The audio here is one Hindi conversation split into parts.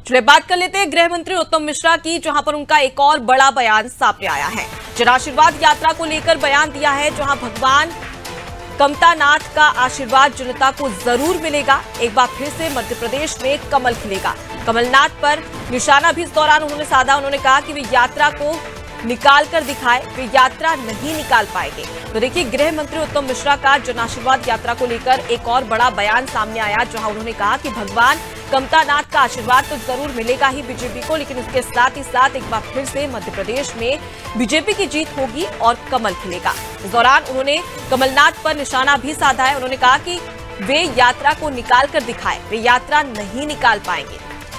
चलिए बात कर लेते हैं गृह मंत्री उत्तम मिश्रा की, जहां पर उनका एक और बड़ा बयान सामने आया है। जन आशीर्वाद यात्रा को लेकर बयान दिया है, जहां भगवान कमतानाथ का आशीर्वाद जनता को जरूर मिलेगा। एक बार फिर से मध्य प्रदेश में कमल खिलेगा। कमलनाथ पर निशाना भी इस दौरान उन्होंने साधा। उन्होंने कहा कि वे यात्रा को निकाल कर दिखाए, वे यात्रा नहीं निकाल पाएंगे। तो देखिए, गृह मंत्री उत्तम मिश्रा का जन आशीर्वाद यात्रा को लेकर एक और बड़ा बयान सामने आया, जहां उन्होंने कहा कि भगवान कमतानाथ का आशीर्वाद तो जरूर मिलेगा ही बीजेपी को, लेकिन उसके साथ ही साथ एक बार फिर से मध्य प्रदेश में बीजेपी की जीत होगी और कमल खिलेगा। इस दौरान उन्होंने कमलनाथ पर निशाना भी साधा है। उन्होंने कहा कि वे यात्रा को निकाल कर दिखाए, वे यात्रा नहीं निकाल पाएंगे।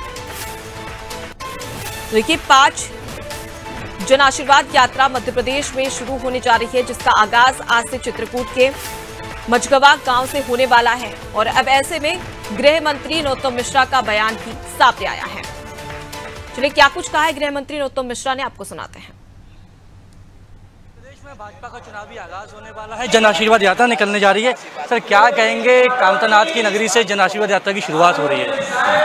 देखिए, 5 जन आशीर्वाद यात्रा मध्य प्रदेश में शुरू होने जा रही है, जिसका आगाज आज से चित्रकूट के मझगवा गांव से होने वाला है। और अब ऐसे में गृह मंत्री उत्तम मिश्रा का बयान भी सामने आया है। चलिए, क्या कुछ कहा है गृह मंत्री उत्तम मिश्रा ने, आपको सुनाते हैं। प्रदेश में भाजपा का चुनावी आगाज होने वाला है, जन आशीर्वाद यात्रा निकलने जा रही है। सर, क्या कहेंगे, कामतानाथ की नगरी से जन आशीर्वाद यात्रा की शुरुआत हो रही है।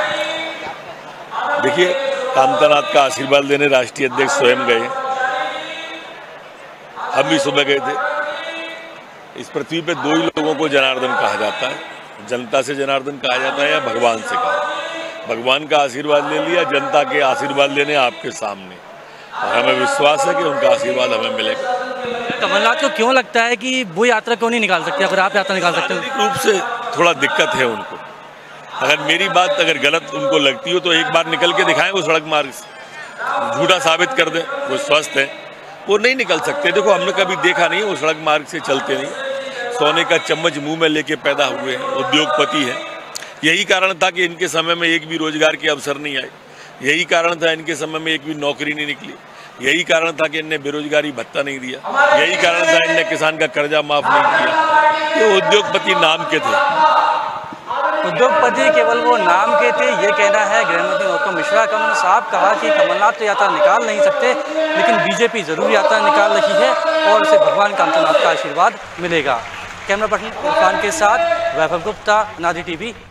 देखिए, कामतानाथ का आशीर्वाद लेने राष्ट्रीय अध्यक्ष स्वयं गए, हम भी सुबह गए थे। इस पृथ्वी पे 2 ही लोगों को जनार्दन कहा जाता है, जनता से जनार्दन कहा जाता है या भगवान से कहा। भगवान का आशीर्वाद ले लिया, जनता के आशीर्वाद लेने आपके सामने, और हमें विश्वास है कि उनका आशीर्वाद हमें मिलेगा। कमलनाथ को क्यों लगता है कि वो यात्रा क्यों नहीं निकाल सकते, अगर आप यात्रा निकाल सकते हैं? रूप से थोड़ा दिक्कत है उनको। अगर मेरी बात अगर गलत उनको लगती हो तो एक बार निकल के दिखाएं वो सड़क मार्ग से, झूठा साबित कर दें। वो स्वस्थ है, वो नहीं निकल सकते। देखो, हमने कभी देखा नहीं, वो सड़क मार्ग से चलते नहीं। सोने का चम्मच मुंह में लेके पैदा हुए हैं, उद्योगपति हैं। यही कारण था कि इनके समय में एक भी रोजगार के अवसर नहीं आए। यही कारण था इनके समय में एक भी नौकरी नहीं निकली। यही कारण था कि इनने बेरोजगारी भत्ता नहीं दिया। यही कारण था इनने किसान का कर्जा माफ नहीं किया। ये उद्योगपति नाम के थे। उद्योगपति केवल वो नाम के थे, ये कहना है गृह मंत्री उत्तम मिश्रा का। उन्होंने साफ कहा कि कमलनाथ तो यात्रा निकाल नहीं सकते, लेकिन बीजेपी जरूर यात्रा निकाल रही है और उसे भगवान कामतानाथ का आशीर्वाद मिलेगा। कैमरा पर्सन इरफान के साथ वैभव गुप्ता, अनादि टीवी।